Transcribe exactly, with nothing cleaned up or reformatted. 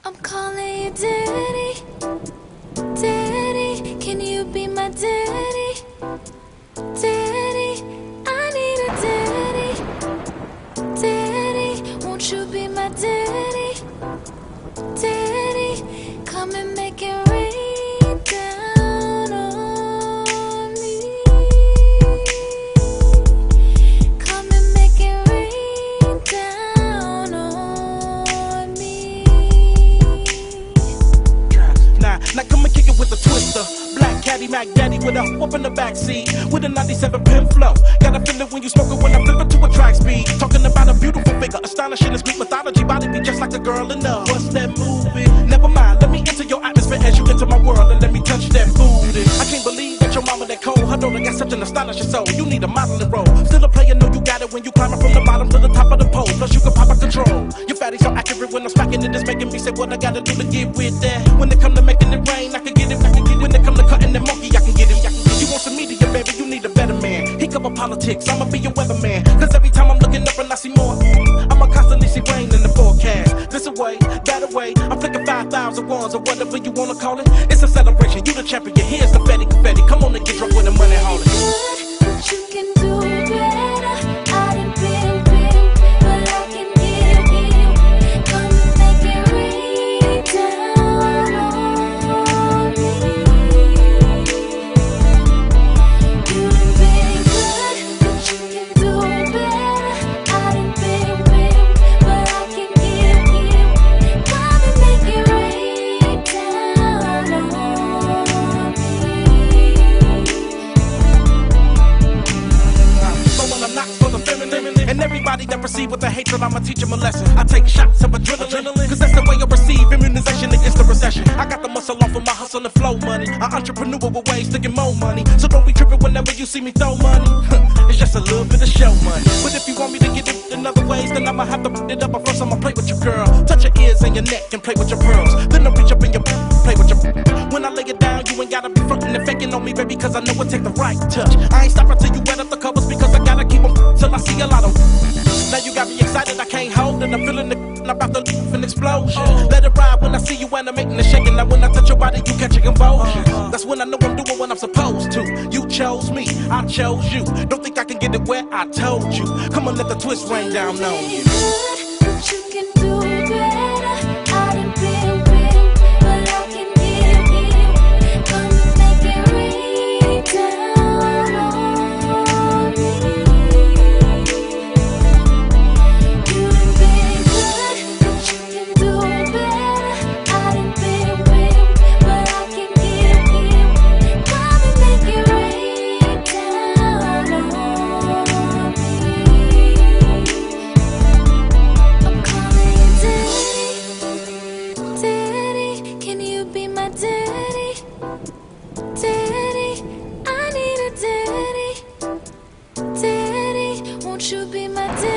I'm calling you daddy, daddy, can you be my daddy, daddy, I need a daddy, daddy, won't you be my daddy, daddy, come and make it rain down on me, come and make it rain down on me. Nah, now come and kick it with a twister. Black caddy, Mac daddy with a whoop in the backseat with a ninety-seven pin flow. Gotta feel it when you smoke it when I flip it to a track speed. Talking about a beautiful figure, astonishing as Greek mythology. Body be just like a girl in love. What's that movie? Never mind, let me enter your atmosphere as you enter my world and let me touch that booty. I can't believe that your mama that cold. Her daughter got such an astonishing soul. You need a modeling role. Still a player, know you got it when you climbing from the bottom to the top of the pole. Plus you can pop a control. Your fatty so accurate when I'm smacking it, it's making me say what I gotta do to get with that. When it come to making it rain, I can get it. I can get it. When it come to cutting the monkey, I can get it. I can get it. You want some media, baby? You need a better man. He cover politics, I'ma be your weatherman. Cause every time I'm looking up and I see more, I'ma constantly see rain in the forecast. This away, that away. I'm flicking five thousand ones or whatever you wanna call it. It's a celebration. You the champion. Here's the confetti, confetti. Come on and get drunk with the money hauling. But you can do better. I done been, been, but I can give you. Come and make it rain down on me. You done been good, but you can do better. I done been, been, but I can give you. Come and make it rain down on me. So when I'm not for the feminine, and everybody that perceive with the hatred, I'ma teach them a lesson. I take shots of adrenaline, cause that's the way you receive immunization against the recession. I got the muscle off of my hustle and flow money. An entrepreneur with ways to get more money. So don't be tripping whenever you see me throw money. It's just a little bit of show money. But if you want me to get it in other ways, then I'ma have to put it up. But first I'ma play with your girl. Touch your ears and your neck and play with your pearls. Then I'll reach up in your play with your. When I lay it down, you ain't gotta be frontin' and faking on me, baby, cause I know it take the right touch. I ain't stopping till you wet up the covers because I gotta keep them till I see a lot of. Now you got me excited, I can't hold it. I'm feeling the and I'm about to leave an explosion. Let it ride when I see you animating and shaking. Now when I touch your body, you catch a convulsion. That's when I know I'm doing what I'm supposed to. You chose me, I chose you. Don't think I can get it where I told you. Come on, let the twist rain down on you. But you can do better. I done been, been, but I can give you. Come and make it rain down on me. You done been good, but you can do better. I done been, been, but I can give you. Come and make it rain down on me. I'm calling you daddy, daddy, can you be my daddy, daddy, I need a daddy, daddy, won't you be my daddy.